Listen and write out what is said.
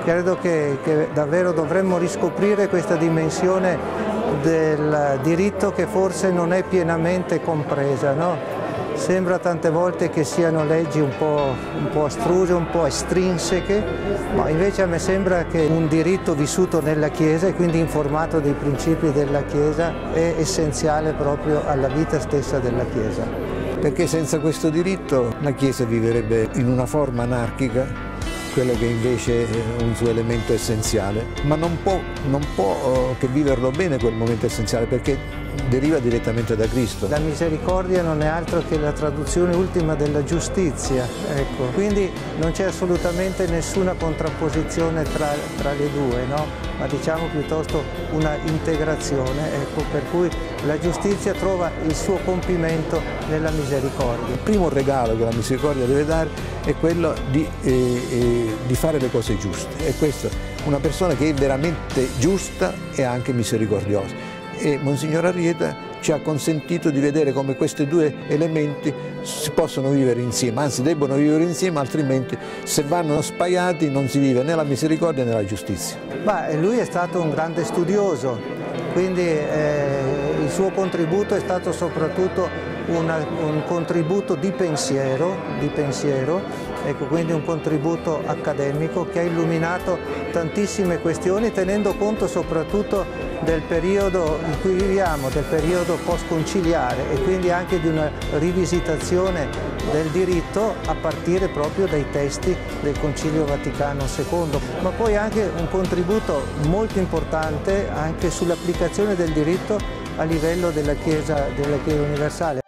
Credo che davvero dovremmo riscoprire questa dimensione del diritto che forse non è pienamente compresa, no? Sembra tante volte che siano leggi un po' astruse, un po' estrinseche, ma invece a me sembra che un diritto vissuto nella Chiesa e quindi informato dei principi della Chiesa è essenziale proprio alla vita stessa della Chiesa. Perché senza questo diritto la Chiesa vivrebbe in una forma anarchica, quello che invece è un suo elemento essenziale, ma non può che viverlo bene quel momento essenziale, perché deriva direttamente da Cristo. La misericordia non è altro che la traduzione ultima della giustizia, ecco. Quindi non c'è assolutamente nessuna contrapposizione tra le due, no? Ma diciamo piuttosto una integrazione, ecco, per cui la giustizia trova il suo compimento nella misericordia. Il primo regalo che la misericordia deve dare è quello di fare le cose giuste, e questo, una persona che è veramente giusta è anche misericordiosa. E Monsignor Arrieta ci ha consentito di vedere come questi due elementi si possono vivere insieme, anzi debbono vivere insieme, altrimenti se vanno spaiati non si vive né la misericordia né la giustizia. Lui è stato un grande studioso, quindi il suo contributo è stato soprattutto un contributo di pensiero, ecco, quindi un contributo accademico che ha illuminato tantissime questioni, tenendo conto soprattutto del periodo in cui viviamo, del periodo post-conciliare, e quindi anche di una rivisitazione del diritto a partire proprio dai testi del Concilio Vaticano II, ma poi anche un contributo molto importante anche sull'applicazione del diritto a livello della Chiesa universale.